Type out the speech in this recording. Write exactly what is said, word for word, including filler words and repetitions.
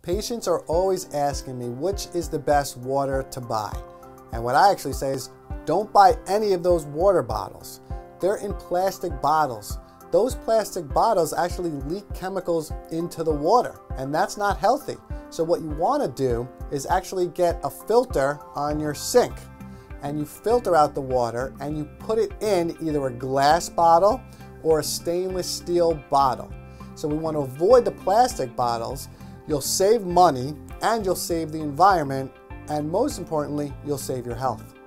Patients are always asking me which is the best water to buy. And what I actually say is, don't buy any of those water bottles. They're in plastic bottles. Those plastic bottles actually leak chemicals into the water, and that's not healthy. So what you want to do is actually get a filter on your sink, and you filter out the water and you put it in either a glass bottle or a stainless steel bottle. So we want to avoid the plastic bottles. You'll save money and you'll save the environment, and most importantly, you'll save your health.